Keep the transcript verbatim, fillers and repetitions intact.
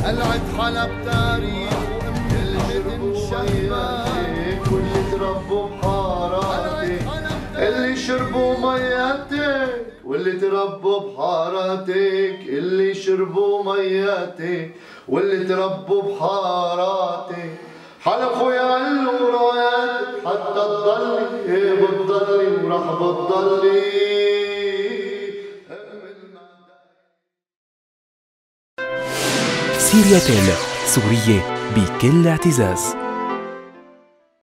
قلعة حلب تاريخ وكلمة شباب واللي تربوا بحاراتك اللي شربوا مياتك واللي تربوا بحاراتك اللي شربوا مياتك واللي تربوا بحاراتك حلفوا يعلوا راياتك حتى تضلي ايه بتضلي ورح بتضلي. سيريا تيل، سورية بكل اعتزاز.